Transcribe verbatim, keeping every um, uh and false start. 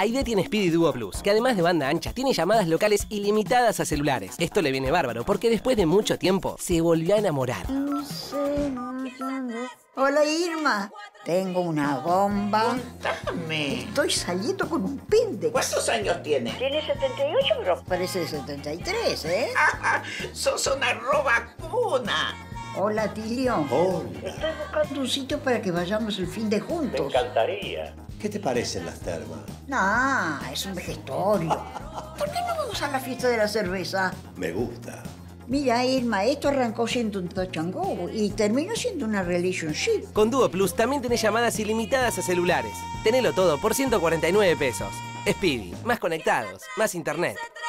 Aide tiene Speedy Duo Plus, que además de banda ancha, tiene llamadas locales ilimitadas a celulares. Esto le viene bárbaro, porque después de mucho tiempo, se volvió a enamorar. Hola, Irma. Tengo una bomba. Contame. Estoy saliendo con un pende. ¿Cuántos años tiene? Tiene setenta y ocho, pero parece de setenta y tres, ¿eh? ¡Sos una robacuna! Hola, Tilio. Hola. Estoy buscando un sitio para que vayamos el fin de juntos. Me encantaría. ¿Qué te parecen las termas? Nah, es un vejestorio. ¿Por qué no vamos a la fiesta de la cerveza? Me gusta. Mira, Irma, esto arrancó siendo un touch and go y terminó siendo una relationship. Con Duo Plus también tenés llamadas ilimitadas a celulares. Tenelo todo por ciento cuarenta y nueve pesos. Speedy, más conectados, más internet.